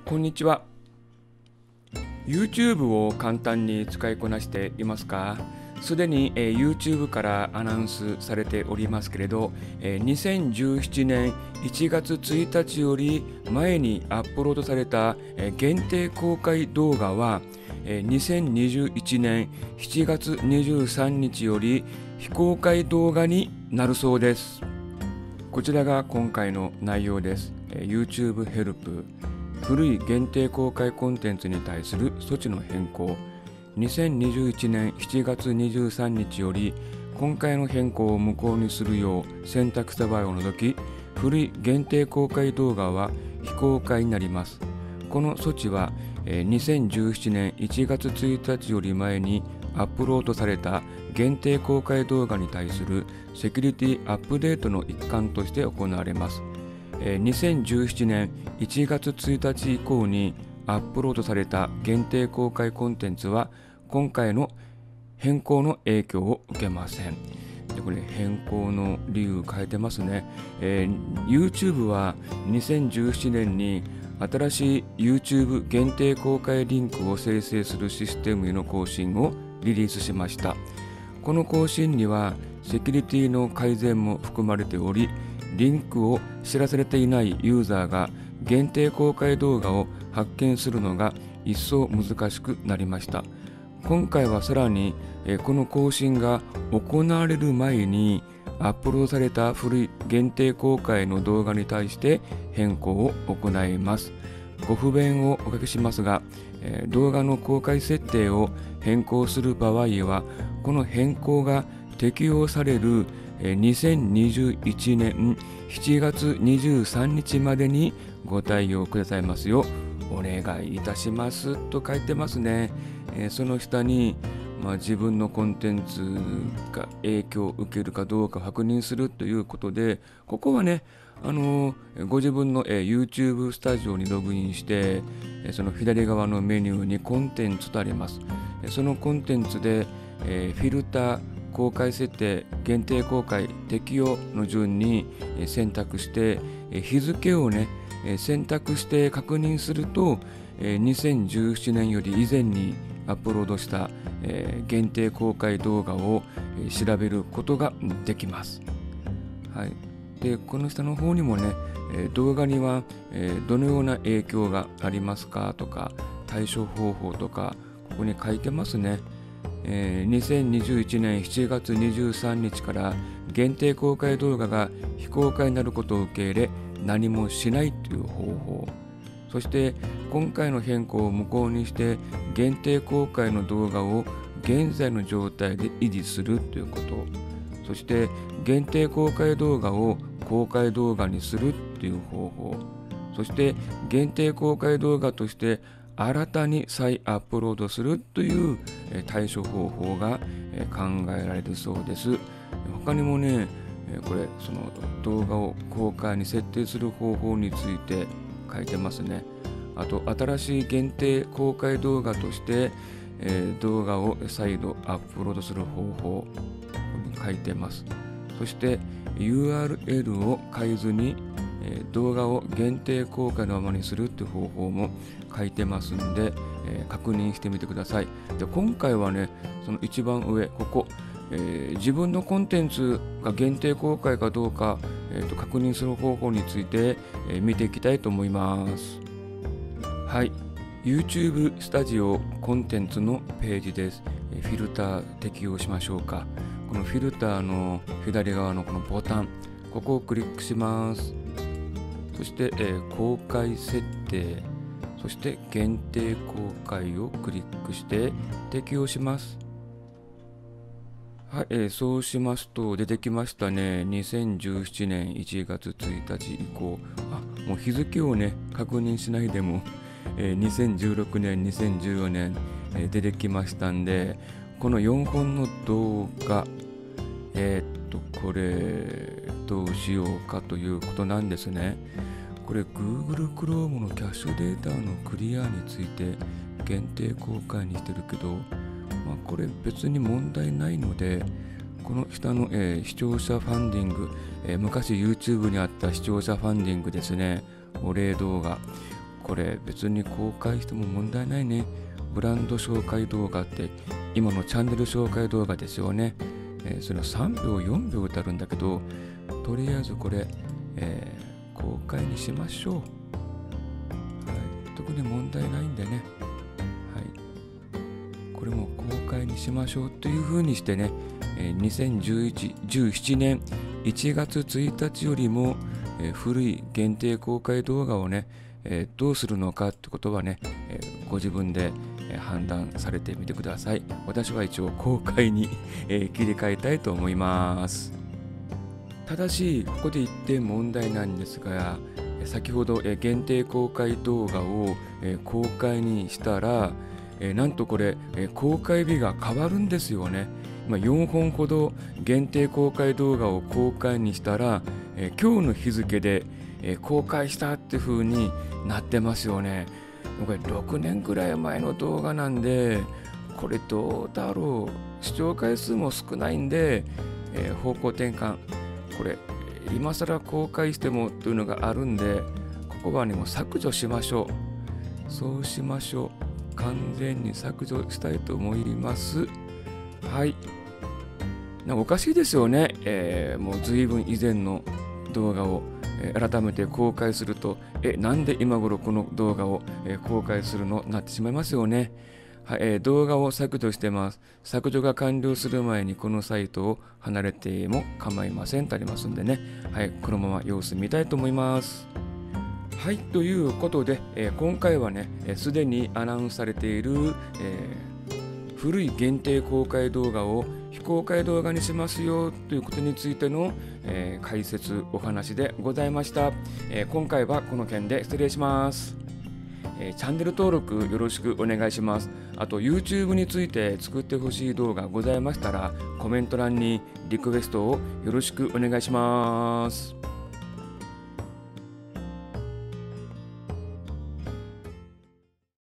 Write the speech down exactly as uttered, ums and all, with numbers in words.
こんにちは。 YouTube を簡単に使いこなしていますか？すでに、えー YouTube からアナウンスされておりますけれど、えーにせんじゅうななねんいちがつついたちより前にアップロードされた、えー限定公開動画は、えーにせんにじゅういちねんしちがつにじゅうさんにちより非公開動画になるそうです。こちらが今回の内容です。えー YouTube ヘルプ古い限定公開コンテンツに対する措置の変更。にせんにじゅういちねんしちがつにじゅうさんにちより今回の変更を無効にするよう選択した場合を除き、古い限定公開動画は非公開になります。この措置はにせんじゅうななねんいちがつついたちより前にアップロードされた限定公開動画に対するセキュリティアップデートの一環として行われます。にせんじゅうななねんいちがつついたち以降にアップロードされた限定公開コンテンツは今回の変更の影響を受けません。でこれ変更の理由変えてますね。えー、YouTube はにせんじゅうななねんに新しい YouTube 限定公開リンクを生成するシステムへの更新をリリースしました。この更新にはセキュリティの改善も含まれており、リンクを知らされていないユーザーが限定公開動画を発見するのが一層難しくなりました。今回はさらにこの更新が行われる前にアップロードされた古い限定公開の動画に対して変更を行います。ご不便をおかけしますが、動画の公開設定を変更する場合は、この変更が適用されるにせんにじゅういちねんしちがつにじゅうさんにちまでにご対応くださいますようお願いいたしますと書いてますね。えー、その下に、まあ、自分のコンテンツが影響を受けるかどうか確認するということで、ここはね、あのー、ご自分の、えー、YouTube スタジオにログインして、えー、その左側のメニューにコンテンツとあります。えー、そのコンテンツで、えー、フィルター公開設定、限定公開、適用の順に選択して、日付をね、選択して確認すると、にせんじゅうななねんより以前にアップロードした限定公開動画を調べることができます。はい。で、この下の方にもね、動画にはどのような影響がありますかとか、対処方法とか、ここに書いてますね。えー、にせんにじゅういちねんしちがつにじゅうさんにちから限定公開動画が非公開になることを受け入れ、何もしないという方法。そして今回の変更を無効にして限定公開の動画を現在の状態で維持するということ。そして限定公開動画を公開動画にするという方法。そして限定公開動画として新たに再アップロードするという対処方法が考えられるそうです。他にもね、これその動画を公開に設定する方法について書いてますね。あと新しい限定公開動画として、えー、動画を再度アップロードする方法、ここに書いてます。そして ユーアールエル を変えずに動画を限定公開のままにするという方法も書いてますんで、えー、確認してみてください。で、今回はね、その一番上、ここ、えー、自分のコンテンツが限定公開かどうか、えー、と確認する方法について、えー、見ていきたいと思います。はい、YouTube スタジオコンテンツのページです。えー、フィルター適用しましょうか。このフィルターの左側のこのボタン、ここをクリックします。そして、えー、公開設定、そして限定公開をクリックして適用します。はい、えー、そうしますと出てきましたね。にせんじゅうななねんいちがつついたち以降、あ、もう日付をね確認しないでも、えー、にせんじゅうろくねん、にせんじゅうよねん、えー、出てきましたんで、このよんほんの動画、えー、っとこれどうしようかということなんですね。これ Google Chrome のキャッシュデータのクリアについて限定公開にしてるけど、まあ、これ別に問題ないので、この下の、えー、視聴者ファンディング、えー、昔 YouTube にあった視聴者ファンディングですね、お礼動画、 これ別に公開しても問題ないね。ブランド紹介動画って今のチャンネル紹介動画ですよね。えー、それはさんびょうよんびょうってあるんだけど、とりあえずこれ、えー、公開にしましょう。はい、特に問題ないんでね。はい、これも公開にしましょうというふうにしてね、えー、にせんじゅういち、じゅうななねんいちがつついたちよりも、えー、古い限定公開動画をね、えー、どうするのかってことはね、えー、ご自分で、えー、判断されてみてください。私は一応公開に、えー、切り替えたいと思います。ただし、ここで言って問題なんですが、先ほど、えー、限定公開動画を、えー、公開にしたら、えー、なんとこれ、えー、公開日が変わるんですよね。まあ、よんほんほど限定公開動画を公開にしたら、えー、今日の日付で、えー、公開したって風になってますよね。これろくねんくらい前の動画なんで、これどうだろう。視聴回数も少ないんで、えー、方向転換。これ今更公開してもというのがあるんで、ここはねもう削除しましょう。そうしましょう。完全に削除したいと思います。はい。なんかおかしいですよね。えー、もう随分以前の動画を、えー、改めて公開すると、え、なんで今頃この動画を、えー、公開するのなってしまいますよね。はい、えー、動画を削除してます。削除が完了する前にこのサイトを離れても構いませんとありますんでね。はい、このまま様子見たいと思います。はい、ということで、えー、今回はね、すで、えー、にアナウンスされている、えー、古い限定公開動画を非公開動画にしますよということについての、えー、解説お話でございました。えー、今回はこの件で失礼します。えー、チャンネル登録よろしくお願いします。あと YouTube について作ってほしい動画ございましたらコメント欄にリクエストをよろしくお願いします。